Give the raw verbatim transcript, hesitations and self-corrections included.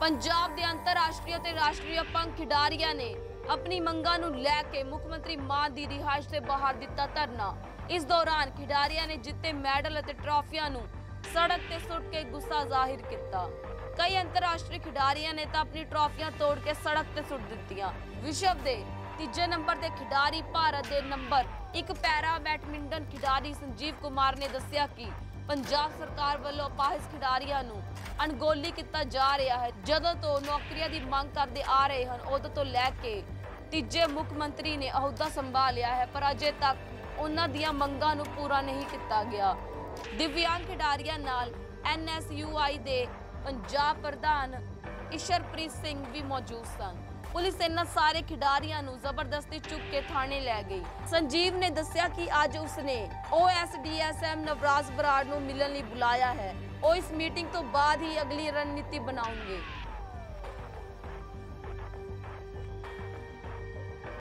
पंजाब के अंतरराष्ट्रीय ते राष्ट्रीय पंख खिडारियां ने अपनी मंगां नूं लै के मुख्यमंत्री मान दी रिहाइश से बाहर दिता धरना। इस दौरान खिडारियां ने जिते मैडल अते ट्रॉफियां नूं सड़क ते सुट के गुस्सा जाहिर किया। कई अंतरराष्ट्रीय खिडारियां ने तां अपनी ट्रॉफियां तोड़ के सड़क ते सुट दित्तियां। विश्व के तीजे नंबर के खिडारी भारत के नंबर एक पैरा बैडमिंटन खिडारी संजीव कुमार ने दस्सिया कि पंजाब सरकार वालों अपाहिज खिडारियां नूं अणगौली किया जा रहा है। जदों तो नौकरियां की मांग करते आ रहे हैं उदों तो लैके तीजे मुख्यमंत्री ने अहुदा संभालिया है, पर अजे तक उन्हां दीयां मंगां नूं पूरा नहीं किया गया। दिव्यांग खिडारियां नाल एन एस यू आई दे पंजाब प्रधान ईशरप्रीत सिंह भी मौजूद सन। पुलिस इन्हां सारे खिडारियां नूं जबरदस्ती चुक के थाने लै गई। संजीव ने दस्सिया कि अज उसने O S D S M Navraj Brar नूं मिलण लई बुलाया है। वो इस मीटिंग तो बाद ही अगली रणनीति बनाउणगे।